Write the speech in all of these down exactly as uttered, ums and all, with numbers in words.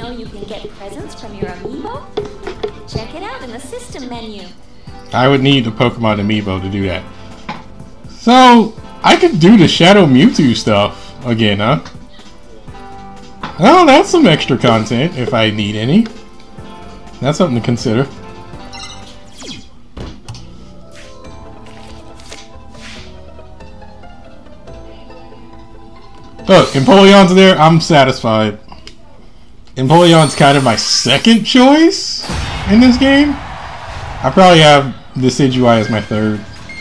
know you can get presents from your amiibo? Check it out in the system menu. I would need the Pokemon amiibo to do that. So, I could do the Shadow Mewtwo stuff again, huh? Oh, that's some extra content if I need any. That's something to consider. Look, Empoleon's there, I'm satisfied. Empoleon's kind of my second choice in this game. I probably have Decidueye as my third.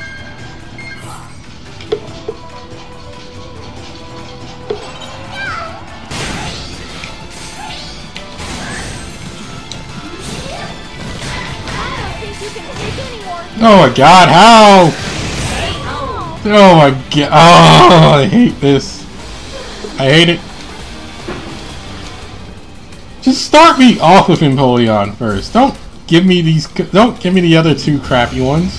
Oh my god, how? Oh my god, oh, I hate this. I hate it. Just start me off with Empoleon first. Don't give me these, don't give me the other two crappy ones.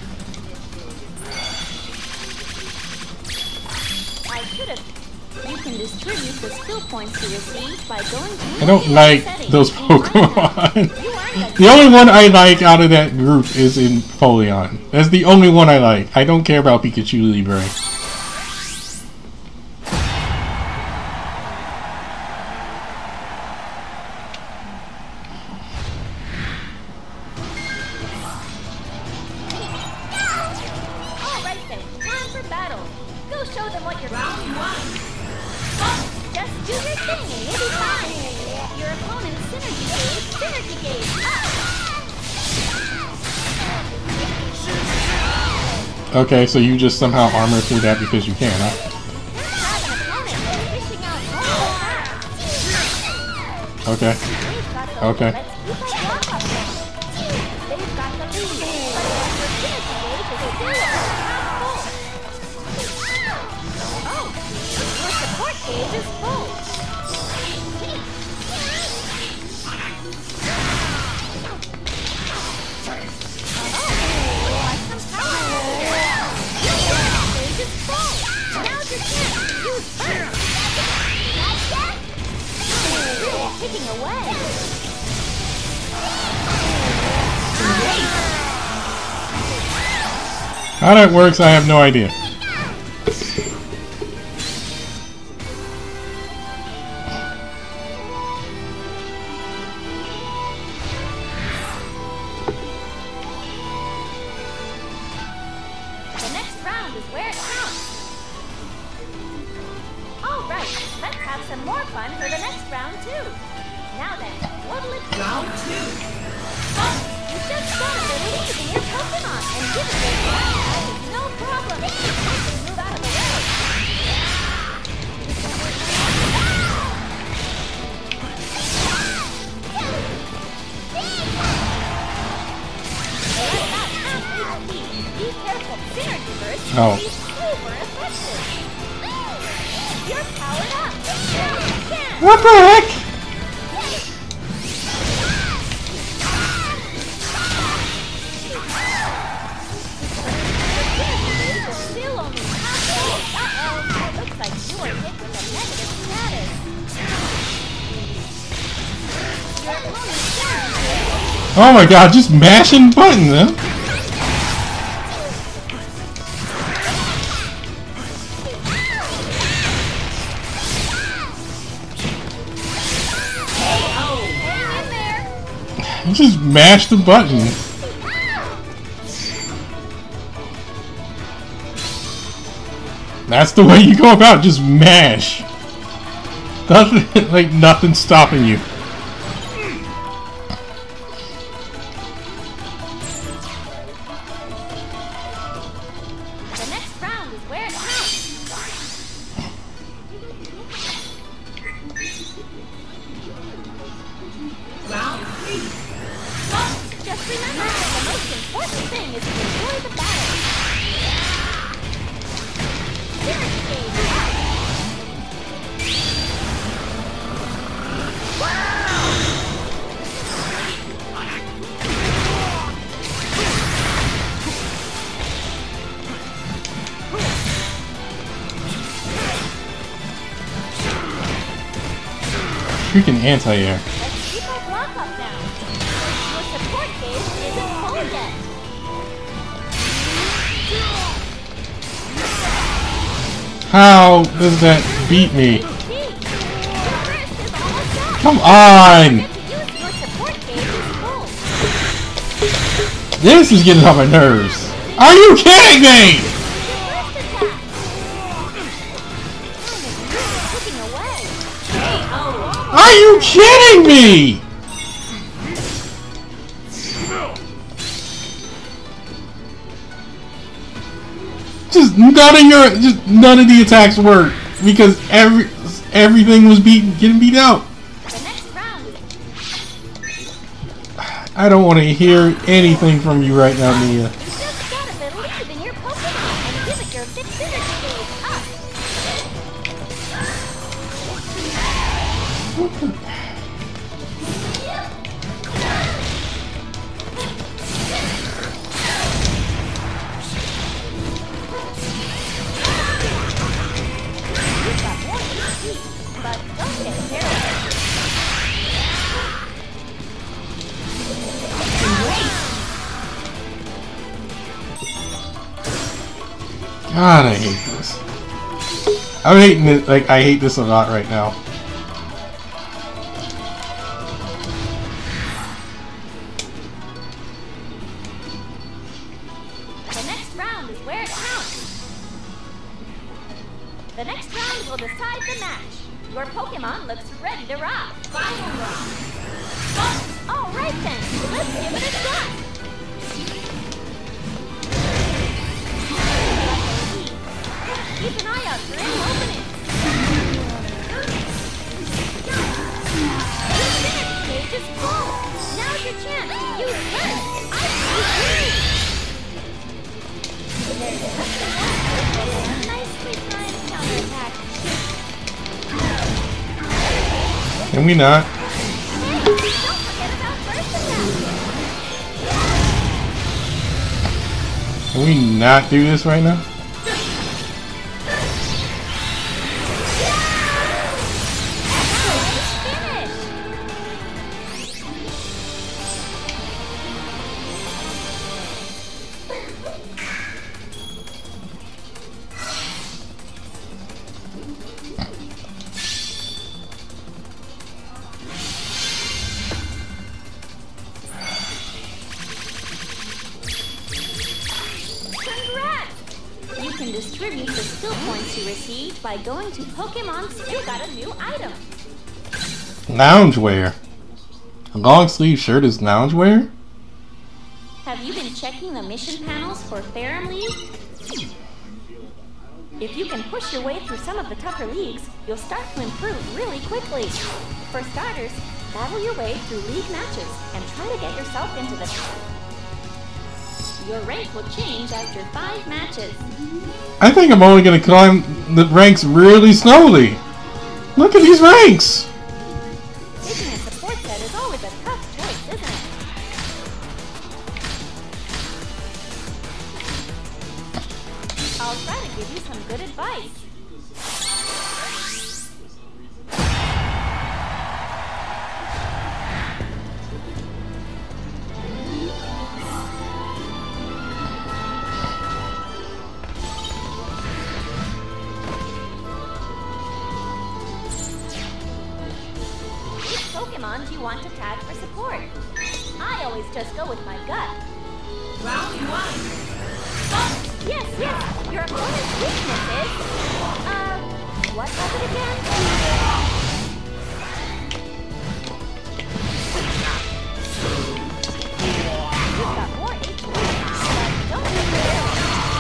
I should have. You can distribute the skill points you receive by going to I don't like those Pokemon. The only one I like out of that group is Empoleon. That's the only one I like. I don't care about Pikachu Libre. Alright then, time for battle. Go show them what you're round one. Just do your thing and you'll be fine. Your opponent's synergy gauge, synergy gauge up. Okay, so you just somehow armor through that because you can, huh? Okay. Okay. How that works, I have no idea. The next round is where it counts. Alright, let's have some more fun for the next round too. Now then, what'll it be? Round two. You just gotta believe in your Pokemon and give it a try. No problem. Just move out of the way. Be careful, Synergy Burst Oh. is super effective. You're powered up. Yeah. What the heck? Still only halfway. Uh-oh. It looks like you are hit with a negative status. Your opponent's synergy Oh my god, just mashing buttons, huh? Just mash the button. That's the way you go about it, just mash. Nothing, like nothing stopping you. The next round is where it counts. Round three. Just remember, the most important thing is to enjoy the battle. Synergy gauge out. freaking anti-air. Let's keep our block up now. Your support gauge isn't full yet. How does that beat me? Gee, your burst is almost up. Come on! Get to use your support gauge is full. This is getting on my nerves. Are you kidding me? Your burst attack. You're cooking away. Oh, Are you kidding me? Just none of your, just none of the attacks worked because every everything was beaten, getting beat out. the next round. I don't want to hear anything from you right now, Mia. You just gotta believe in your Pokemon and give it your fixed energy gauge up. You've got more H P, but don't get careless. God, I hate this. I'm hating it. Like I hate this a lot right now. The next round is where it counts. The next round will decide the match. Your Pokemon looks ready to rock. Final round. All right then, let's give it a shot. Keep an eye out for any openings. Your energy gauge is full. Now's your chance to use Burst. I see nicely timed counterattack. Can we not? Hey, don't forget about Burst attack. Can we not do this right now? Congrats! You can distribute the skill points you received by going to Pokemon's. You got a new item. Loungewear. A long sleeve shirt is loungewear? Have you been checking the mission panels for Ferrum League? If you can push your way through some of the tougher leagues, you'll start to improve really quickly. For starters, battle your way through league matches and try to get yourself into the top. Your rank will change after five matches. I think I'm only going to climb the ranks really slowly. Look at these ranks. Picking a support set is always a tough choice, isn't it? I'll try to give you some good advice. Which Pokemon do you want to tag for support? I always just go with my gut. Round one. Yes, yes. Your opponent's weakness is... Uh, what was it again? You've got more H P, but don't get careless.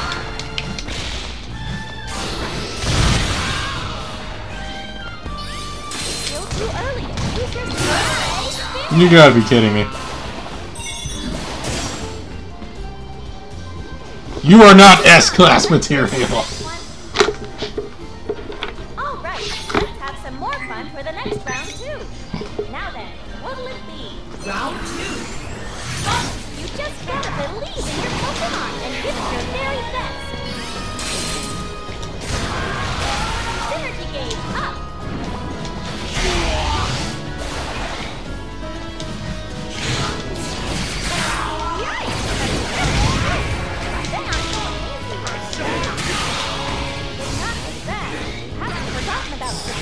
Still too early to use your surprise. You gotta be kidding me. You are not S-class material. Alright, let's have some more fun for the next round too. Now then, what'll it be? Round two. You just gotta believe in your Pokemon and give it your very best. Synergy gauge up.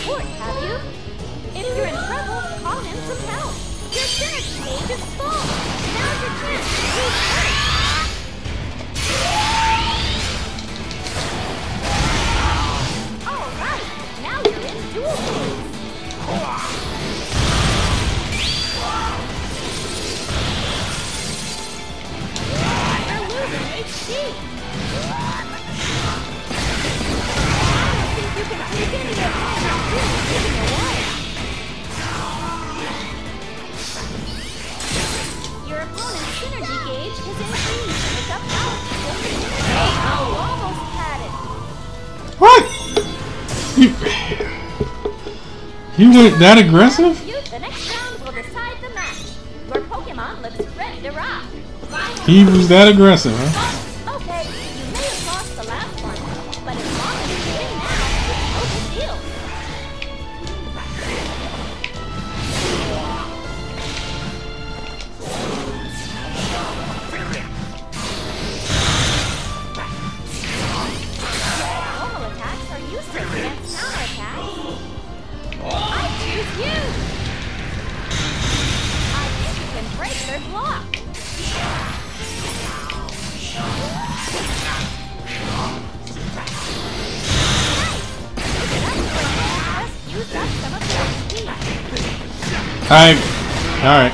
support, have you? If you're in trouble, call in some help. Your synergy gauge is full. Now's your chance to use first. All right, now you're in dual phase. You're losing H P. You can take any of my really giving away. Your opponent's synergy gauge is increased. Pick up power. Oh, almost had it. What? You, you went that aggressive? The next round will decide the match. Your Pokemon looks ready to rock. He was that aggressive, huh? Okay, you may have lost the last one, but as long as you win now, it's no big deal. Normal attacks are useless against counterattacks. I choose you! I think you can break their block. I. Alright.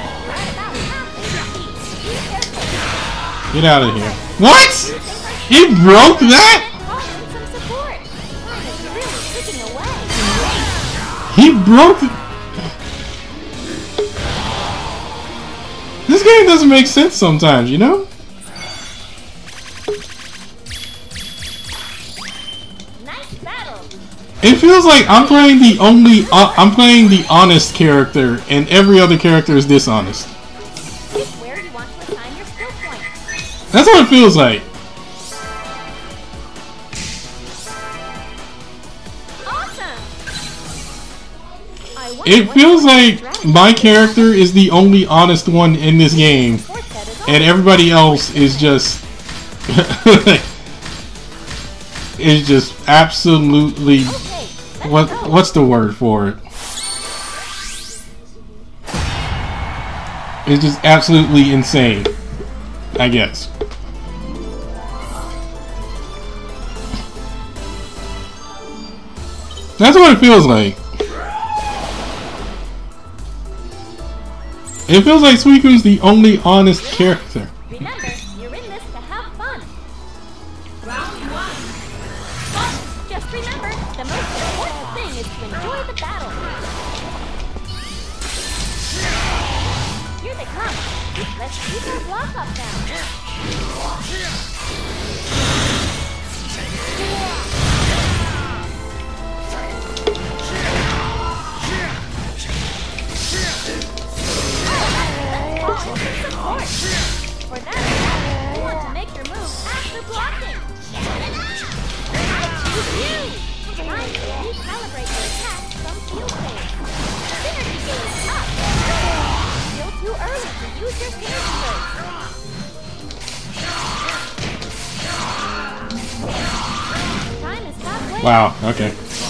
Get out of here. What? He broke that? He broke it. This game doesn't make sense sometimes, you know? It feels like I'm playing the only uh, I'm playing the honest character, and every other character is dishonest. Where do you want to assign your skill points? That's what it feels like. Awesome. It feels like my character is the only honest one in this game, and everybody else is just is just absolutely. What what's the word for it? It's just absolutely insane, I guess. That's what it feels like. It feels like Suiku's the only honest character. Remember, you're in this to have fun. Round one. Just remember, the most important thing is to enjoy the battle. Here they come. Let's keep our block up now. Support. For that, you want to make your move after blocking. Choose you. Time to recalibrate your attack from field phase. Synergy gauge up. Still too early to use your synergy burst. Time is halfway. Wow. Okay.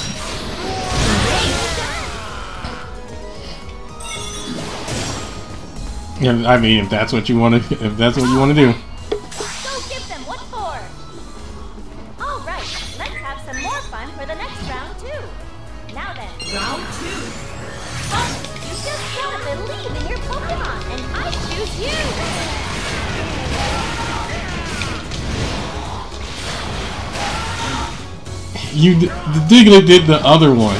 Yeah, I mean, if that's what you want to, if that's what you want to do. Go give them what for. All right, let's have some more fun for the next round too. Now then, round two. Oh, you just gotta believe in your Pokemon, and I choose you. You, the Diglett did the other one.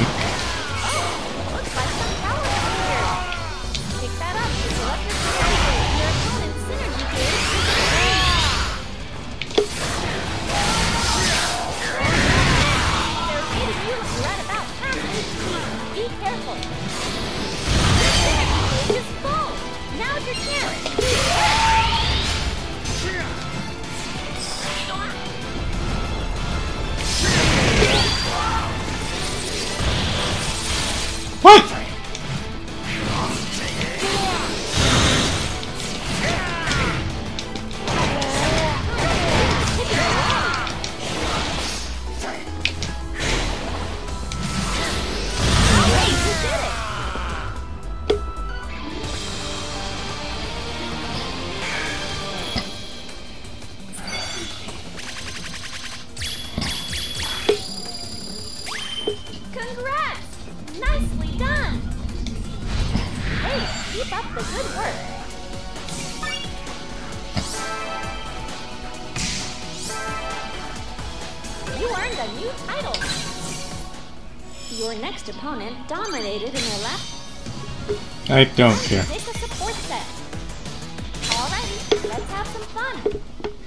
What? Nicely done! Hey, keep up the good work. You earned a new title. Your next opponent dominated in their last... I don't care. Take a support set. Alrighty, let's have some fun.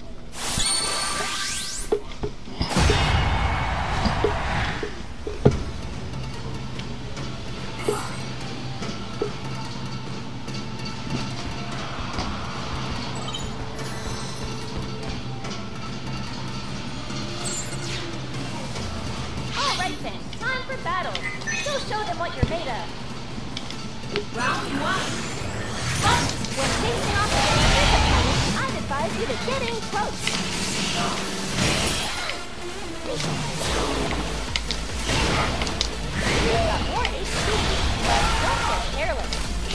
Alright then, time for battle. So show them what you're made of. Round one. When facing off against this opponent, I'd advise you to get in close. You've got more H P, but don't get careless.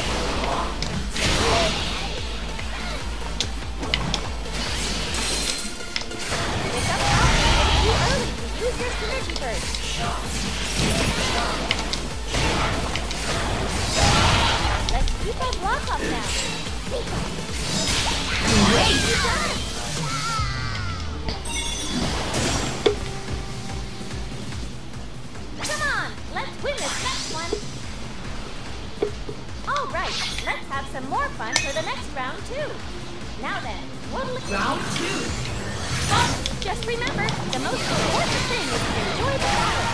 Pick up top and too early to use your synergy burst. Let's keep our block up now. Great! You done! Come on, let's win this next one. All right, let's have some more fun for the next round too. Now then, what'll it round two? Oh, just remember, the most important thing is to enjoy the battle.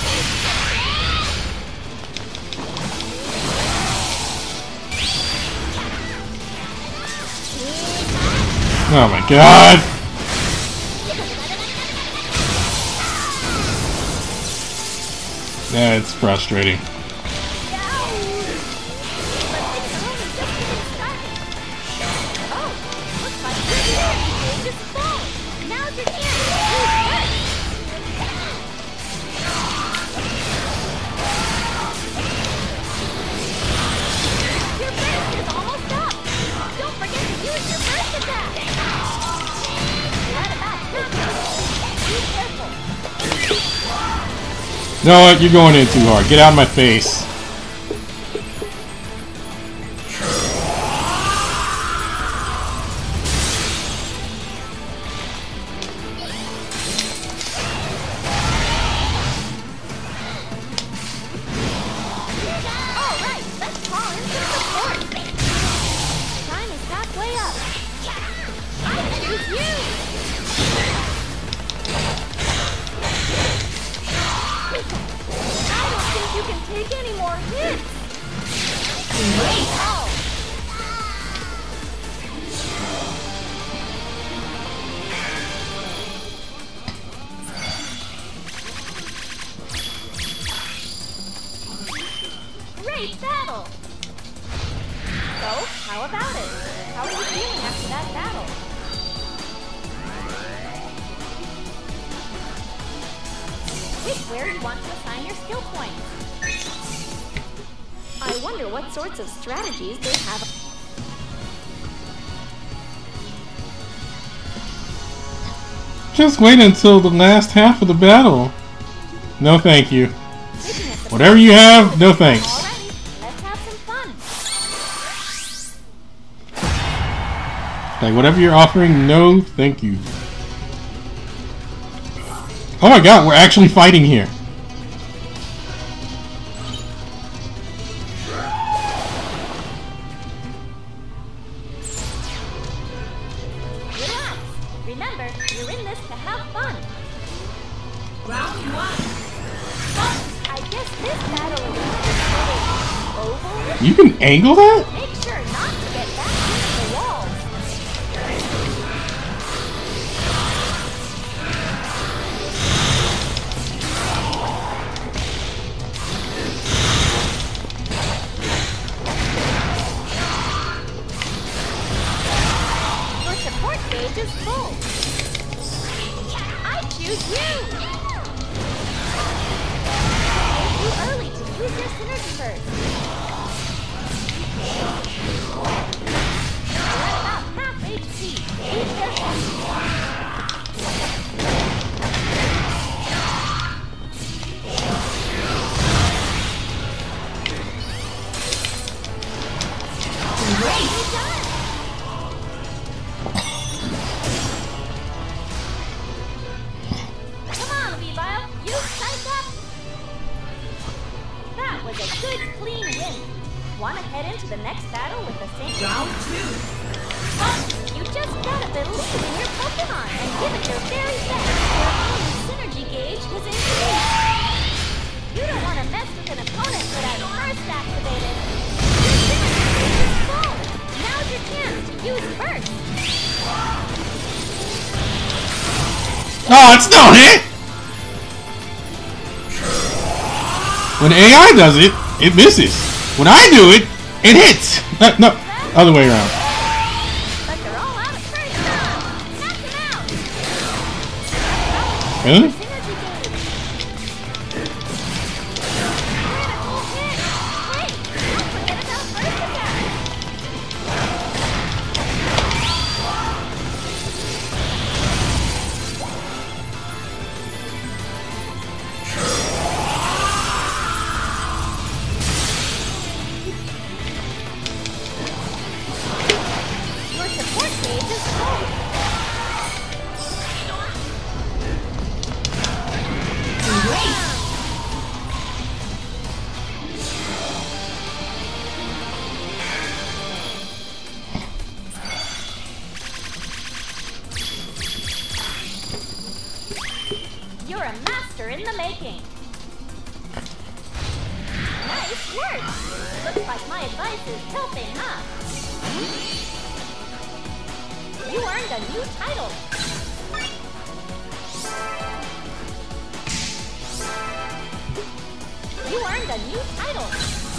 Oh my god! That's frustrating. You know what? You're going in too hard. Get out of my face. Alright, let's call in some support. Time is halfway up. I choose you! You can take any more hits! Great! Oh. Great battle! So, how about it? How are you feeling after that battle? Pick where you want to assign your skill points. I wonder what sorts of strategies they have. Just wait until the last half of the battle. No thank you. Whatever you have, no thanks. Alrighty, let's have some fun. Like whatever you're offering, no thank you. Oh my god, we're actually fighting here. Relax. Remember, you're in this to have fun. Round one. Oh, I guess this battle is over. You can angle that? Make sure not to get back into the walls. Your support gauge is full. I choose you. It's too early to use your synergy burst. You're at about half H P. Be careful. good, clean win. Want to head into the next battle with the same... Round two. You just gotta believe in your Pokemon and give it your very best. Your own synergy gauge is increased. You don't want to mess with an opponent that has first activated. Your synergy gauge is full. Now's your chance to use first. Oh, it's no hit! When A I does it, it misses. When I do it, it hits. Uh, no, other way around. But they're all out of first now. Knock him out. Really? Synergy gauge. Critical hit. Hey, don't forget about first attack. Your support gauge is full. You're a master in the making. Nice work. Looks like my advice is helping, huh? You earned a new title. You earned a new title.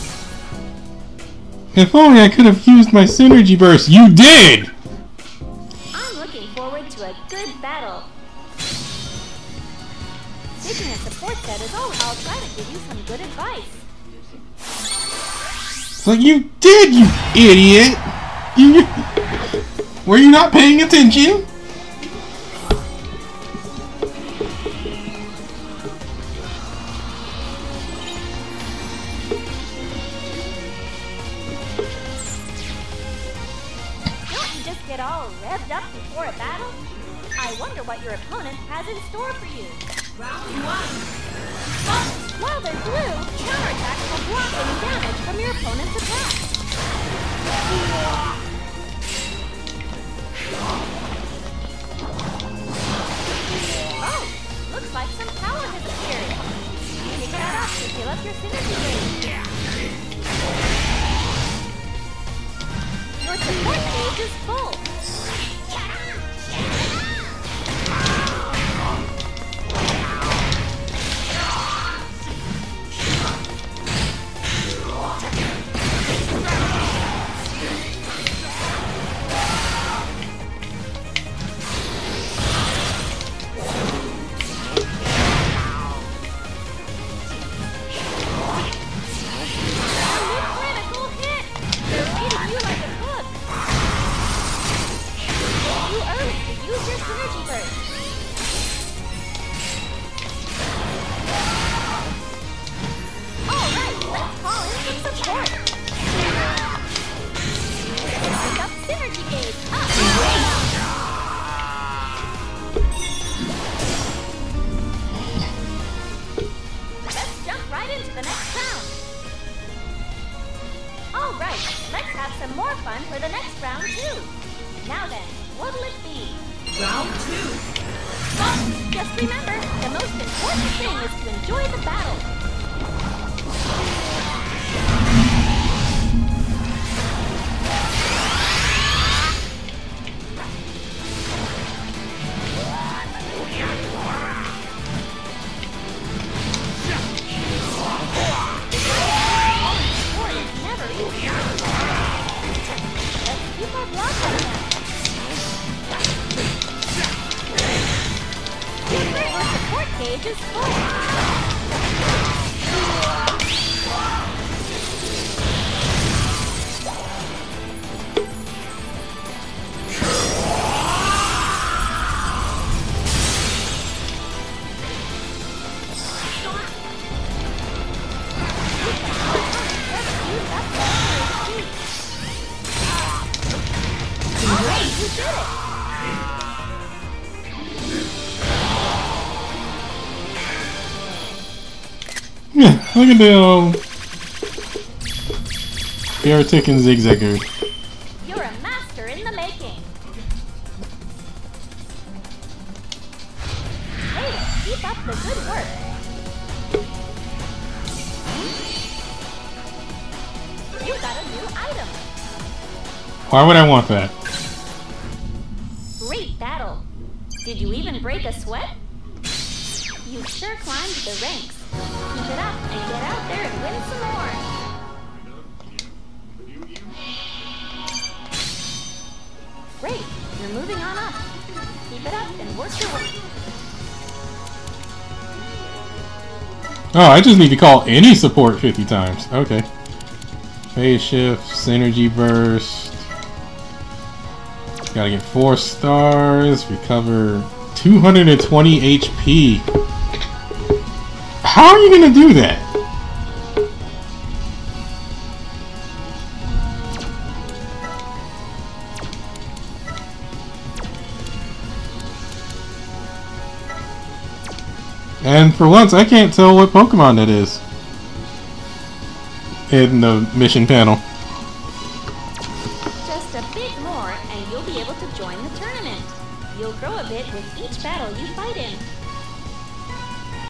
If only I could have used my synergy burst. You did! I'm looking forward to a good battle. Taking a support set is all. I'll try to give you some good advice. It's like, you did, you idiot! You, were you not paying attention? Don't you just get all revved up before a battle? I wonder what your opponent has in store for you. Round one. While they're blue, counterattacks will block any damage from your opponent's attack. Oh, looks like some power has appeared. Pick that up to fill up your synergy gauge. Your support gauge is full. Critical hit! They're eating you like a bug. You earned to use your synergy burst. Alright, let's call in some support. Pick up synergy gauge up. Let's jump right into the next round. Alright, let's have some more fun for the next round too. Now then, what'll it be? Round two. Just remember, the most important thing is to enjoy the battle. Sport is never easy. Let's keep our blood coming out. Your support gauge is full. Great, you did it! Yeah, look at the Beartic and Zigzagger. You're a master in the making. Hey, keep up the good work. You got a new item. Why would I want that? Great battle. Did you even break a sweat? You sure climbed the ranks. Keep it up and get out there and win some more. Great, you're moving on up. Keep it up and work your way. Oh, I just need to call any support fifty times. Okay. Phase shift, synergy burst. Gotta get four stars, recover two hundred twenty H P. How are you gonna do that? And for once, I can't tell what Pokemon that is in the mission panel. Just a bit more and you'll be able to join the tournament. You'll grow a bit with each battle you fight in.